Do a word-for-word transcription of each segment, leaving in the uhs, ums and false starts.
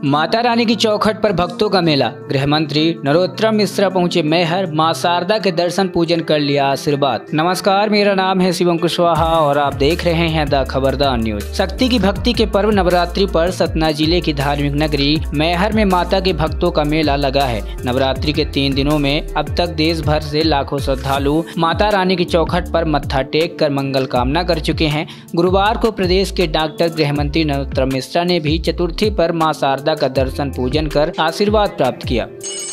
माता रानी की चौखट पर भक्तों का मेला। गृह मंत्री नरोत्तम मिश्रा पहुंचे मैहर, मां शारदा के दर्शन पूजन कर लिया आशीर्वाद। नमस्कार, मेरा नाम है शिवम कुशवाहा और आप देख रहे हैं द खबरदार न्यूज। शक्ति की भक्ति के पर्व नवरात्रि पर सतना जिले की धार्मिक नगरी मैहर में माता के भक्तों का मेला लगा है। नवरात्रि के तीन दिनों में अब तक देश भर से लाखों श्रद्धालु माता रानी की चौखट पर मत्था टेक कर मंगल कामना कर चुके हैं। गुरुवार को प्रदेश के डॉक्टर गृह मंत्री नरोत्तम मिश्रा ने भी चतुर्थी पर मां शारदा का दर्शन पूजन कर आशीर्वाद प्राप्त किया।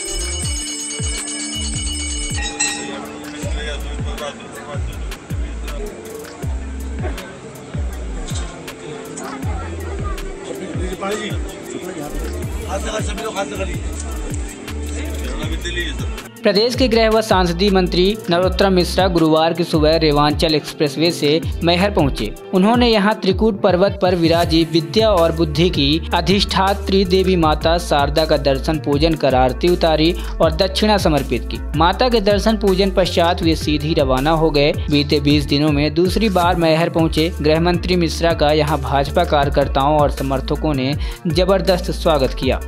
प्रदेश के गृह व सांसदीय मंत्री नरोत्तम मिश्रा गुरुवार की सुबह रेवांचल एक्सप्रेसवे से मैहर पहुंचे। उन्होंने यहां त्रिकूट पर्वत पर विराजी विद्या और बुद्धि की अधिष्ठात्री देवी माता शारदा का दर्शन पूजन कर आरती उतारी और दक्षिणा समर्पित की। माता के दर्शन पूजन पश्चात वे सीधी रवाना हो गए। बीते बीस दिनों में दूसरी बार मैहर पहुंचे गृह मंत्री मिश्रा का यहां भाजपा कार्यकर्ताओं और समर्थकों ने जबरदस्त स्वागत किया।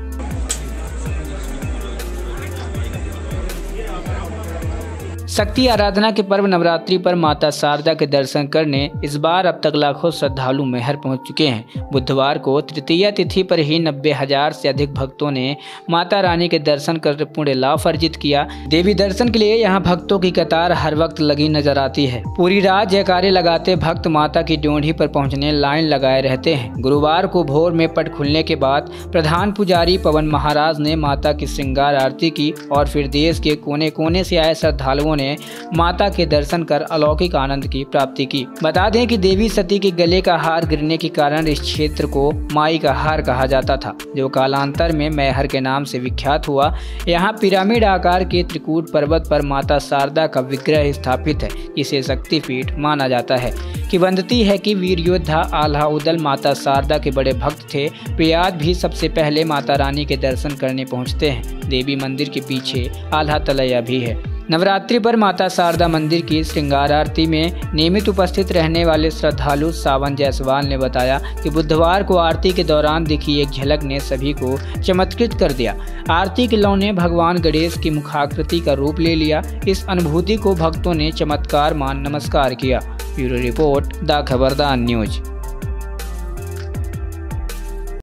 शक्ति आराधना के पर्व नवरात्रि पर माता शारदा के दर्शन करने इस बार अब तक लाखों श्रद्धालु मैहर पहुंच चुके हैं। बुधवार को तृतीया तिथि पर ही नब्बे हजार से अधिक भक्तों ने माता रानी के दर्शन कर पुण्य लाभ अर्जित किया। देवी दर्शन के लिए यहां भक्तों की कतार हर वक्त लगी नजर आती है। पूरी रात जयकारे लगाते भक्त माता की ड्योढ़ी पर पहुँचने लाइन लगाए रहते हैं। गुरुवार को भोर में पट खुलने के बाद प्रधान पुजारी पवन महाराज ने माता की श्रृंगार आरती की और फिर देश के कोने कोने से आए श्रद्धालुओं ने माता के दर्शन कर अलौकिक आनंद की प्राप्ति की। बता दें कि देवी सती के गले का हार गिरने के कारण इस क्षेत्र को माई का हार कहा जाता था, जो कालांतर में मैहर के नाम से विख्यात हुआ। यहाँ पिरामिड आकार के त्रिकूट पर्वत पर माता शारदा का विग्रह स्थापित है। इसे शक्तिपीठ माना जाता है। किंवदंती है कि वीर योद्धा आल्हा उदल माता शारदा के बड़े भक्त थे। वे आज भी सबसे पहले माता रानी के दर्शन करने पहुँचते हैं। देवी मंदिर के पीछे आल्हा तलैया भी है। नवरात्रि पर माता शारदा मंदिर की श्रृंगार आरती में नियमित उपस्थित रहने वाले श्रद्धालु सावन जायसवाल ने बताया कि बुधवार को आरती के दौरान दिखी एक झलक ने सभी को चमत्कृत कर दिया। आरती के लौने भगवान गणेश की मुखाकृति का रूप ले लिया। इस अनुभूति को भक्तों ने चमत्कार मान नमस्कार किया। Bureau report the Khabardar news.